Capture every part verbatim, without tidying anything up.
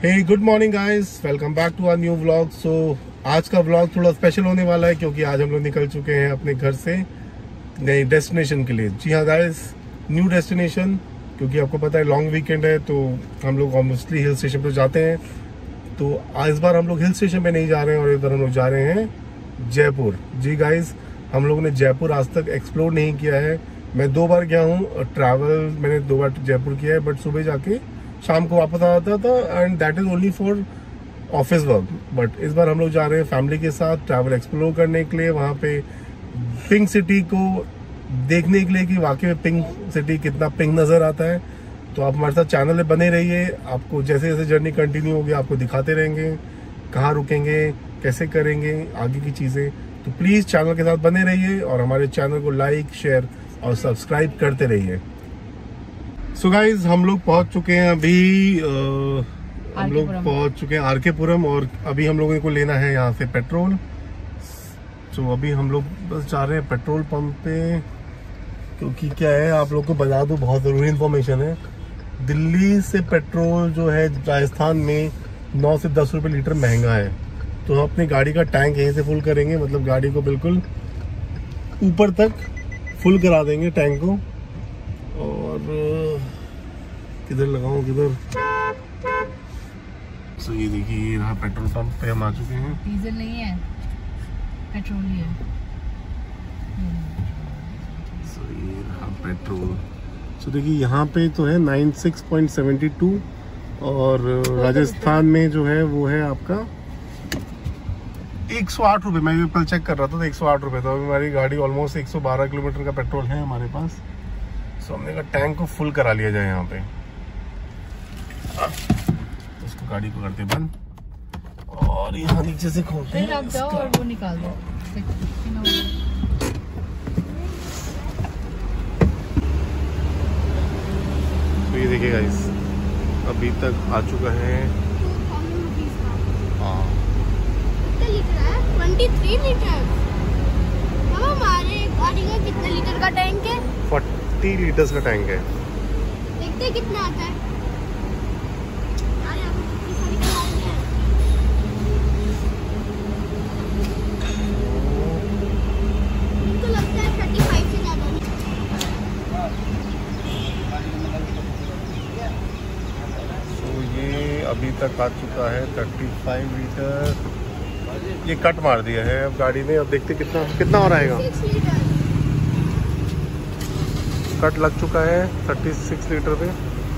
Hey good morning guys, welcome back to our new vlog. So आज का vlog थोड़ा special होने वाला है क्योंकि आज हम लोग निकल चुके हैं अपने घर से नई डेस्टिनेशन के लिए। जी हाँ गाइस, न्यू डेस्टिनेशन, क्योंकि आपको पता है लॉन्ग वीकेंड है तो हम लोग ऑब्वियसली हिल स्टेशन पर जाते हैं। तो इस बार हम लोग हिल स्टेशन पे नहीं जा रहे हैं और इस बार हम लोग जा रहे हैं जयपुर। जी गाइस, हम लोगों ने जयपुर आज तक एक्सप्लोर नहीं किया है। मैं दो बार गया हूँ, ट्रैवल मैंने दो बार जयपुर किया है, बट सुबह जाके शाम को वापस आता था and that is only for office work. But इस बार हम लोग जा रहे हैं फैमिली के साथ ट्रैवल एक्सप्लोर करने के लिए, वहाँ पे पिंक सिटी को देखने के लिए कि वाकई में पिंक सिटी कितना पिंक नजर आता है। तो आप हमारे साथ चैनल में बने रहिए, आपको जैसे जैसे जर्नी कंटिन्यू होगी आपको दिखाते रहेंगे कहाँ रुकेंगे, कैसे करेंगे आगे की चीज़ें। तो प्लीज़ चैनल के साथ बने रहिए और हमारे चैनल को लाइक, शेयर और सब्सक्राइब करते रहिए। सो so गाइज, हम लोग पहुंच चुके हैं अभी आ, हम लोग पहुंच चुके हैं आर के पुरम और अभी हम लोगों को लेना है यहाँ से पेट्रोल। सो so अभी हम लोग बस जा रहे हैं पेट्रोल पंप पे, क्योंकि क्या है आप लोग को बता दूं, बहुत ज़रूरी इन्फॉर्मेशन है। दिल्ली से पेट्रोल जो है राजस्थान में नौ से दस रुपये लीटर महंगा है। तो हम अपनी गाड़ी का टैंक यहीं से फुल करेंगे, मतलब गाड़ी को बिल्कुल ऊपर तक फुल करा देंगे टैंक को। और किधर लगाऊं किधर, सो ये देखिए यहाँ पेट्रोल पंप पे हम आ चुके हैं। डीजल नहीं है, पेट्रोल ही है। सो ये रहा पेट्रोल। सो देखिए यहाँ पे तो है nine six point seventy two और राजस्थान में जो है वो है आपका एक सौ आठ रुपये। मैं कल चेक कर रहा था तो एक सौ आठ रुपये था। हमारी गाड़ी ऑलमोस्ट एक सौ बारह किलोमीटर का पेट्रोल है हमारे पास। सो हमने कहा टैंक को फुल करा लिया जाए यहाँ पे। इसको गाड़ी को करते बंद और यहाँ नीचे से खोलते हैं, आप जाओ और वो निकाल दो। तो ये देखिए गाइस, अभी तक आ चुका है हाँ तेईस लीटर। अब हमारे गाड़ी का कितने लीटर का टैंक है? चालीस लीटर्स का टैंक है। देखते हैं कितना आता है। तो लगता है पैंतीस से ज्यादा नहीं। तो ये अभी तक आ चुका है पैंतीस लीटर। ये कट मार दिया है अब गाड़ी ने। अब देखते कितना कितना और आएगा। कट लग चुका है छत्तीस लीटर पे।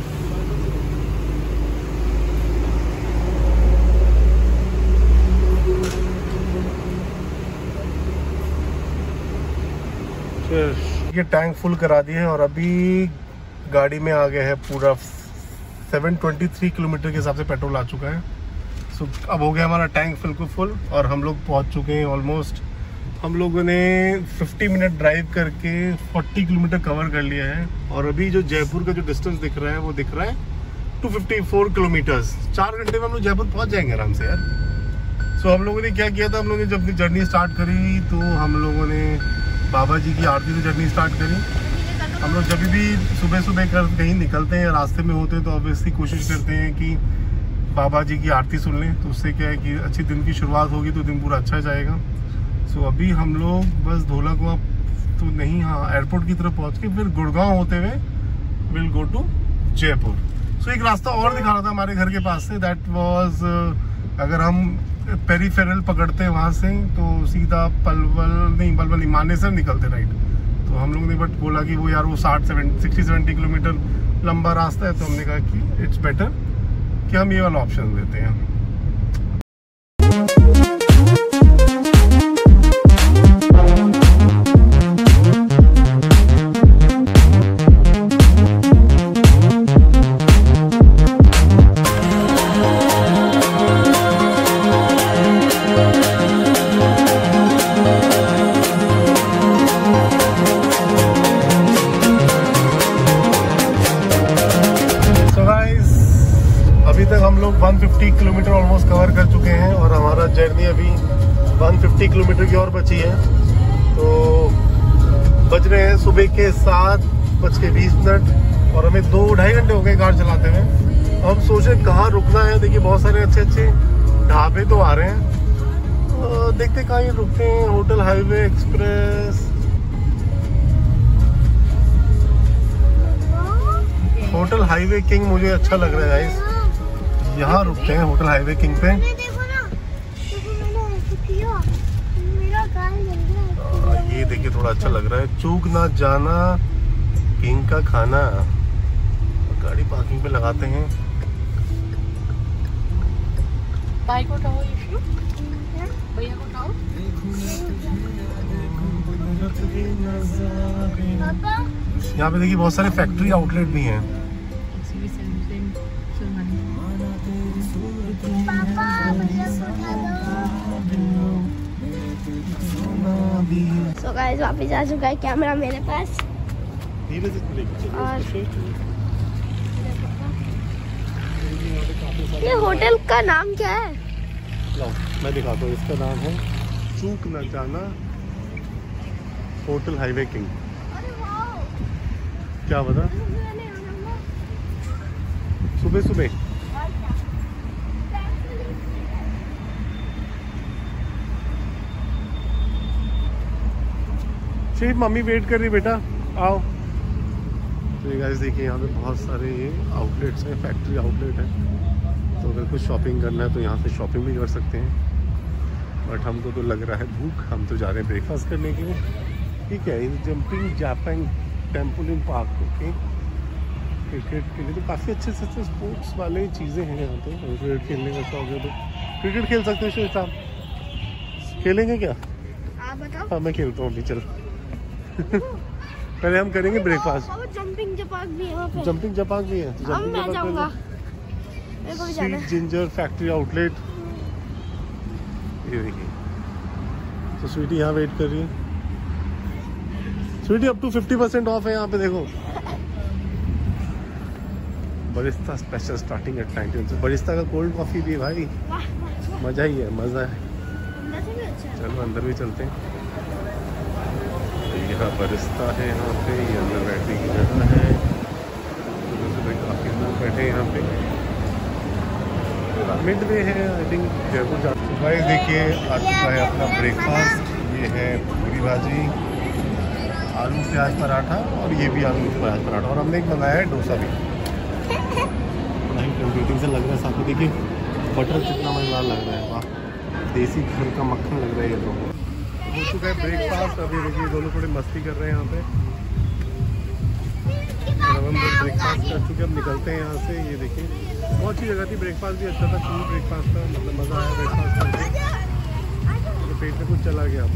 ये टैंक फुल करा दिए है और अभी गाड़ी में आ गया है पूरा सात सौ तेईस किलोमीटर के हिसाब से पेट्रोल आ चुका है। सो अब हो गया हमारा टैंक बिल्कुल फुल और हम लोग पहुंच चुके हैं ऑलमोस्ट। हम लोगों ने पचास मिनट ड्राइव करके चालीस किलोमीटर कवर कर लिया है और अभी जो जयपुर का जो डिस्टेंस दिख रहा है वो दिख रहा है दो सौ चौवन किलोमीटर्स। चार घंटे में हम लोग जयपुर पहुंच जाएंगे आराम से यार। सो हम लोगों ने क्या किया था, हम लोगों ने जब अपनी जर्नी स्टार्ट करी तो हम लोगों ने बाबा जी की आरती से जर्नी स्टार्ट करी। हम लोग जब भी सुबह सुबह कर कहीं निकलते हैं, रास्ते में होते हैं, तो ऑब्वियसली कोशिश करते हैं कि बाबा जी की आरती सुन लें। तो उससे क्या है कि अच्छी दिन की शुरुआत होगी तो दिन पूरा अच्छा जाएगा। सो so, अभी हम लोग बस धोला कुआं तो नहीं, हाँ एयरपोर्ट की तरफ पहुंच के फिर गुड़गांव होते हुए will go to Jaipur. So एक रास्ता और दिखा रहा था हमारे घर के पास से, दैट वाज अगर हम पेरीफेरल पकड़ते हैं वहाँ से तो सीधा पलवल नहीं पलवल नहीं मानेसर निकलते राइट। तो हम लोगों ने बट बोला कि वो यार वो साठ सेवेंटी सिक्सटी सेवेंटी किलोमीटर लंबा रास्ता है, तो हमने कहा कि इट्स बेटर कि हम ये वाला ऑप्शन लेते हैं। अभी तक हम लोग एक सौ पचास किलोमीटर ऑलमोस्ट कवर कर चुके हैं और हमारा जर्नी अभी एक सौ पचास किलोमीटर की और बची है। तो बज रहे हैं सुबह के सात बज के बीस मिनट और हमें दो ढाई घंटे हो गए कार चलाते हुए। अब सोचे कहाँ रुकना है। देखिए बहुत सारे अच्छे अच्छे ढाबे तो आ रहे हैं, तो देखते कहाँ ये रुकते हैं। Hotel highway express, hotel highway king मुझे अच्छा लग रहा है गाइस। यहाँ रुकते हैं होटल हाईवे किंग पे। ये देखिए थोड़ा अच्छा लग रहा है। चूक ना जाना किंग का खाना। गाड़ी पार्किंग पे लगाते हैं। भाई को उठाओ, भैया को उठाओ। यहाँ पे देखिए बहुत सारे फैक्ट्री आउटलेट भी हैं। सो गाइस वापस आ चुका है कैमरा मेरे पास। और ये होटल का नाम क्या है? लो मैं दिखाता हूँ। इसका नाम है चूक न जाना होटल हाईवे किंग। क्या बता? सुबह सुबह सिर्फ मम्मी वेट कर रही बेटा, आओ। तो ये गाइस देखिए यहाँ पे बहुत सारे आउटलेट्स हैं, फैक्ट्री आउटलेट है। तो अगर कुछ शॉपिंग करना है तो यहाँ से शॉपिंग भी कर सकते हैं। बट हमको तो लग रहा है भूख, हम तो जा रहे हैं ब्रेकफास्ट करने के लिए। ठीक है, jumping Japan trampoline park. Okay, cricket के लिए तो काफ़ी अच्छे से अच्छे स्पोर्ट्स वाले चीज़ें हैं यहाँ पे। क्रिकेट खेलने का शौक है तो क्रिकेट खेल सकते हो साहब। खेलेंगे क्या? आप बताओ। हाँ मैं खेलता हूँ अभी, चल। पहले हम करेंगे ब्रेकफास्ट। जंपिंग जपाक भी है वहाँ पे। जंपिंग जपाक भी है तो अब मैं जाऊँगा, मेरे को भी जाना है। स्वीट जिंजर फैक्ट्री आउटलेट, ये देखिए। तो स्वीटी यहाँ वेट कर रही है। Sweety up to fifty percent off है यहाँ पे, देखो। Barista special starting at nineteen. तो बरिस्ता का कोल्ड कॉफी भी भाई मजा ही है, मजा है। चलो अंदर भी चलते हैं। यहाँ बरिस्ता है यहाँ पे, ये अंदर बैठने की जगह है। सुबह सुबह काफ़ी लोग बैठे हैं यहाँ पे। मिड वे है आई थिंक जयपुर जा। भाई देखिए आ चुका है अपना ब्रेकफास्ट। ये है पूरी भाजी, आलू प्याज पराठा, और ये भी आलू प्याज पराठा, और हमने एक मंगाया है डोसा भी। नहीं टेम्परेटिंग से लग रहा है साथ में। देखिए बटर कितना मज़ेदार लग रहा है, वाह। देसी घर का मक्खन लग रहा है ये लोगों। हो चुका है ब्रेकफास्ट। अभी देखिए दोनों थोड़ी मस्ती कर रहे हैं यहाँ पे। अब हम ब्रेकफास्ट कर चुके, अब निकलते हैं यहाँ से। ये देखिए बहुत अच्छी जगह थी, ब्रेकफास्ट भी अच्छा था, फुल ब्रेकफास्ट था, मतलब मज़ा आया ब्रेकफास्ट करके। तो पेट में कुछ चला गया।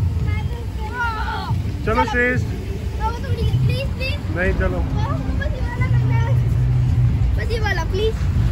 चलो श्रेष्ठ, नहीं चलो वाला प्लीज।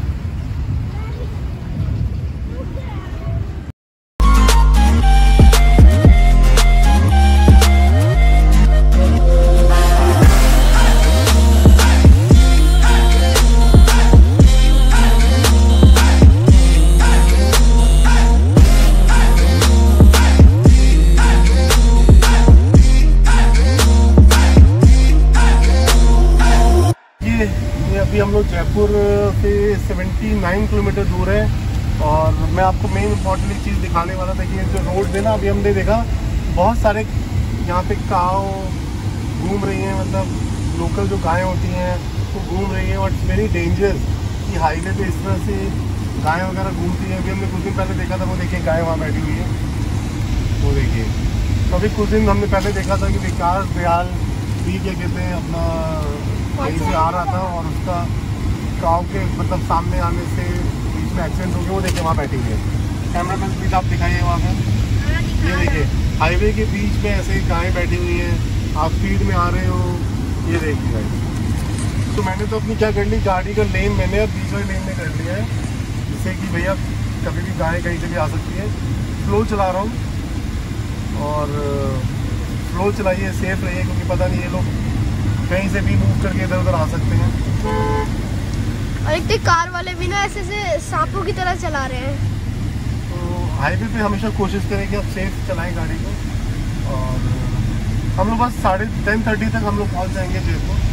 अभी हम लोग जयपुर से उन्यासी किलोमीटर दूर है, और मैं आपको मेन इम्पॉर्टेंट चीज़ दिखाने वाला था कि जो रोड है ना, अभी हमने देखा बहुत सारे यहाँ पे काव घूम रही हैं, मतलब लोकल जो गायें होती हैं वो घूम रही हैं। और इट्स वेरी डेंजरस कि हाईवे पे इस तरह से गायें वगैरह घूमती हैं। अभी हमने कुछ दिन पहले देखा था, वो देखिए गाय वहाँ बैठी हुई है, वो देखिए। तो अभी कुछ दिन हमने पहले देखा था कि विकास दयाल भी क्या कहते हैं अपना कहीं से आ रहा था, और उसका काव के मतलब सामने आने से बीच में एक्सीडेंट हो गया। वो देखिए वहाँ बैठी हुई है। कैमरा मैन प्लीज आप दिखाइए वहाँ पे। ये देखिए हाईवे के बीच में ऐसे गाय बैठी हुई हैं, आप स्पीड में आ रहे हो, ये देखिए। तो मैंने तो अपनी क्या कर ली, गाड़ी का लेन मैंने अब बीच वाले लेन में कर लिया है, जिससे कि भैया कभी भी गाय कहीं से भी आ सकती है। स्लो चला रहा हूँ, और स्लो चलाइए, सेफ रहिए, क्योंकि पता नहीं ये लोग कहीं से भी मूव करके इधर उधर आ सकते हैं। और एक तो कार वाले भी ना ऐसे से सांपों की तरह चला रहे हैं। तो हाईवे पे हमेशा कोशिश करें कि आप सेफ चलाएं गाड़ी को। और हम लोग बस साढ़े टेन थर्टी तक हम लोग पहुँच जाएंगे Jaipur.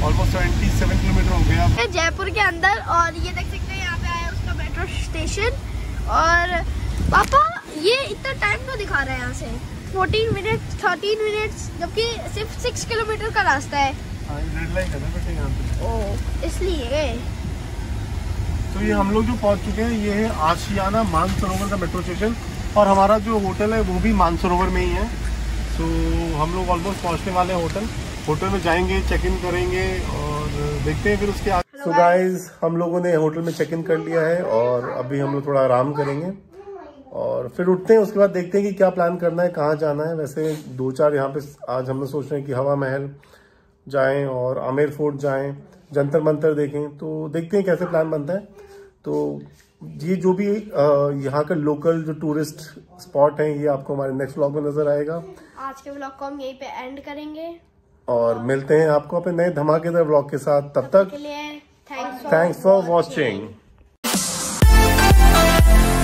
Almost seventy seven kilometre हो गया है जयपुर के अंदर। और ये देख सकते हैं यहाँ पे आया उसका मेट्रो स्टेशन। और पापा ये इतना टाइम क्यों दिखा रहा है यहाँ से? फोर्टीन मिनट थर्टीन मिनट्स, जबकि सिर्फ सिक्स किलोमीटर का रास्ता है। रेड लाइन है ना बेटे यहाँ पे। ओह, इसलिए। तो ये हम लोग जो पहुँच चुके हैं, ये है आशियाना मानसरोवर का मेट्रो स्टेशन। और हमारा जो होटल है वो भी मानसरोवर में ही है। तो हम लोग ऑलमोस्ट पहुँचने वाले हैं होटल। होटल में जाएंगे, चेक इन करेंगे और देखते हैं फिर उसके आगे। सो गाइस, हम लोगों ने होटल में चेक इन कर लिया है और अभी हम लोग थोड़ा आराम करेंगे और फिर उठते हैं। उसके बाद देखते हैं कि क्या प्लान करना है, कहाँ जाना है। वैसे दो चार यहाँ पे आज हम लोग सोच रहे हैं कि हवा महल जाएं और आमेर फोर्ट जाएं, जंतर मंतर देखें। तो देखते हैं कैसे प्लान बनता है। तो ये जो भी यहाँ का लोकल जो टूरिस्ट स्पॉट हैं, ये आपको हमारे नेक्स्ट व्लॉग में नजर आएगा। आज के व्लॉग को हम यहीं पे एंड करेंगे और मिलते हैं आपको अपने नए धमाकेदार व्लॉग के साथ। तब तक के लिए थैंक्स थैंक्स फॉर वॉचिंग।